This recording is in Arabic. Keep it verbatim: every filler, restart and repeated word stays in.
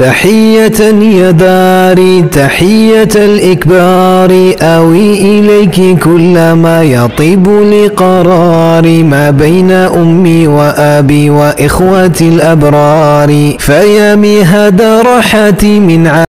تحية يا داري تحية الإكبار، أوي إليك كلما يطيب لقراري، ما بين أمي وأبي وإخوتي الأبرار، فيا مهد راحتي من